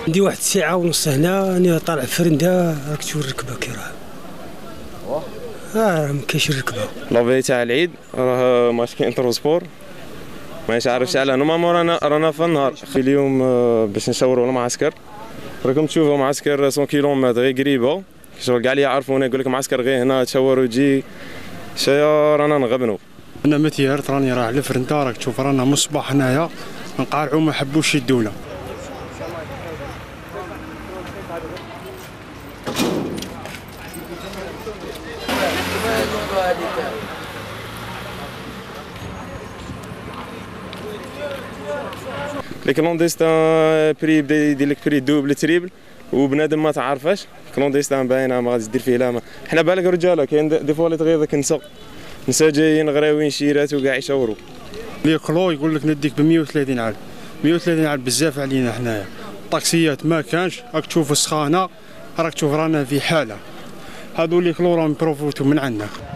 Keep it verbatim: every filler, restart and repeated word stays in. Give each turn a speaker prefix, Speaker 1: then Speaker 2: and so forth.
Speaker 1: عندي واحد الساعه ونص هنا، راني طالع فرنده، راك تشوف الركبه كي راه اه ما كاينش الركبه.
Speaker 2: لافي تاع العيد راه ماشي كاين ترونسبور، مانيش عارف علاه. نورمالمون رانا رانا في النهار في اليوم باش نشاوروا المعسكر. راكم تشوفوا معسكر مية كيلومتر غير قريبه، شغل كاع اللي يعرفونا يقول لك معسكر غير هنا تشاور وتجي شي رانا نغبنوا.
Speaker 3: انا متيارت راني راه على فرنده، راك تشوف رانا من الصباح هنايا نقارعوا ما حبوش يدونا.
Speaker 2: لي كلونديستان بري بدا يدير لك بري دوبل تريبل وبنادم ما تعرفاش. كلونديستان باينه ما غاديش دير فيه لا ما. حنا بالك رجاله كاين دي فوا اللي تغيظ داك النساء نساء جايين غراويين شيرات وكاع يشاوروا.
Speaker 3: لي كلو يقول لك نديك ب مية وثلاثين عام، مية وثلاثين عام بزاف علينا حنايا. الطاكسيات ما كانش، راك تشوف السخانه، راك تشوف رانا في حاله. هادو لي كلو راهم بروفوتو من عندنا.